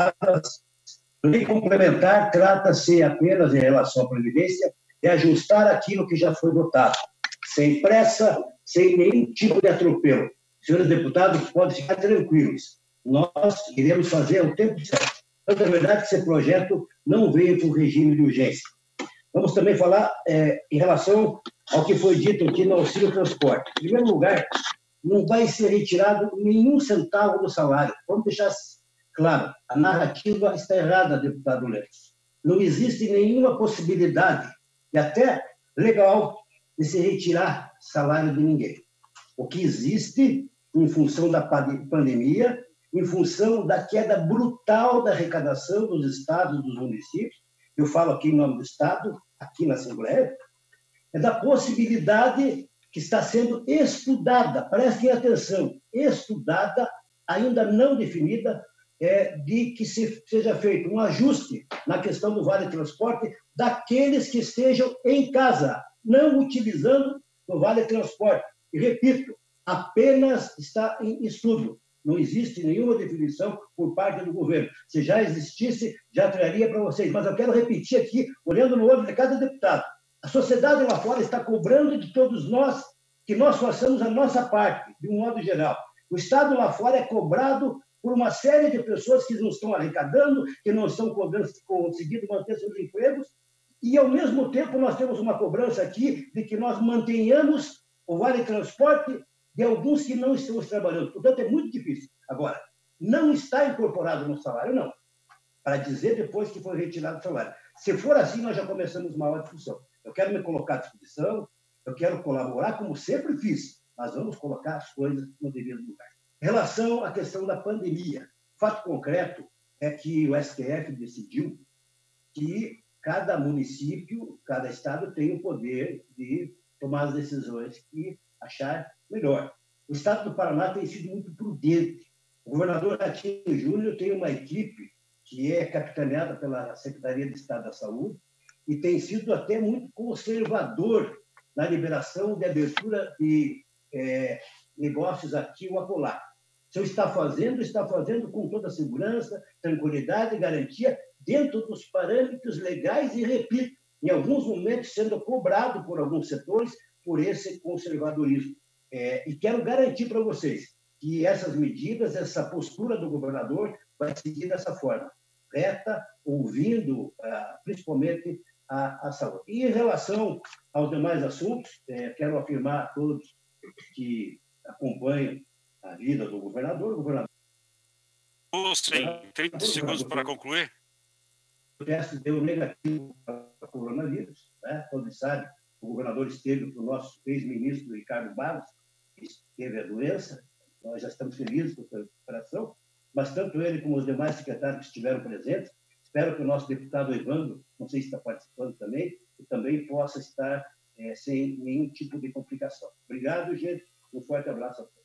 deputadas. Lei complementar trata-se apenas, em relação à Previdência, de ajustar aquilo que já foi votado, sem pressa, sem nenhum tipo de atropelo. Senhores deputados, podem ficar tranquilos. Nós iremos fazer o tempo certo. Então, é verdade que esse projeto não veio com regime de urgência. Vamos também falar em relação ao que foi dito aqui no auxílio transporte. Em primeiro lugar, não vai ser retirado nenhum centavo do salário. Vamos deixar claro, a narrativa está errada, deputado Leles. Não existe nenhuma possibilidade, e até legal, de se retirar salário de ninguém. O que existe, em função da pandemia, em função da queda brutal da arrecadação dos estados e dos municípios, eu falo aqui em nome do Estado, aqui na Assembleia, é da possibilidade que está sendo estudada, prestem atenção, estudada, ainda não definida, de que seja feito um ajuste na questão do Vale Transporte daqueles que estejam em casa, não utilizando o Vale Transporte. E, repito, apenas está em estudo. Não existe nenhuma definição por parte do governo. Se já existisse, já traria para vocês. Mas eu quero repetir aqui, olhando no olho de cada deputado. A sociedade lá fora está cobrando de todos nós que nós façamos a nossa parte, de um modo geral. O Estado lá fora é cobrado por uma série de pessoas que não estão arrecadando, que não estão conseguindo manter seus empregos, e, ao mesmo tempo, nós temos uma cobrança aqui de que nós mantenhamos o Vale Transporte de alguns que não estamos trabalhando. Portanto, é muito difícil. Agora, não está incorporado no salário, não, para dizer depois que foi retirado o salário. Se for assim, nós já começamos uma discussão. Eu quero me colocar à disposição, eu quero colaborar, como sempre fiz, mas vamos colocar as coisas no devido lugar. Em relação à questão da pandemia, o fato concreto é que o STF decidiu que cada município, cada estado tem o poder de tomar as decisões que achar melhor. O estado do Paraná tem sido muito prudente. O governador Ratinho Júnior tem uma equipe que é capitaneada pela Secretaria de Estado da Saúde e tem sido até muito conservador na liberação de abertura de negócios aqui ou acolá. Se está fazendo com toda a segurança, tranquilidade e garantia, dentro dos parâmetros legais e, repito, em alguns momentos sendo cobrado por alguns setores por esse conservadorismo. E quero garantir para vocês que essas medidas, essa postura do governador vai seguir dessa forma, reta, ouvindo principalmente a saúde. E em relação aos demais assuntos, quero afirmar a todos que acompanham a vida do governador. O governador... Sim, 30 segundos para concluir. O teste deu negativo para o coronavírus, né? Todos sabem, o governador esteve com o nosso ex-ministro Ricardo Barros, que teve a doença. Nós já estamos felizes com a sua recuperação, mas tanto ele como os demais secretários que estiveram presentes, espero que o nosso deputado Evandro, não sei se está participando também, e também possa estar sem nenhum tipo de complicação. Obrigado, gente. Um forte abraço a todos.